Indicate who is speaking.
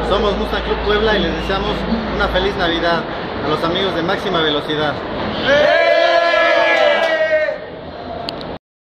Speaker 1: Somos Mustang Club Puebla y les deseamos una feliz Navidad a los amigos de Máxima Velocidad.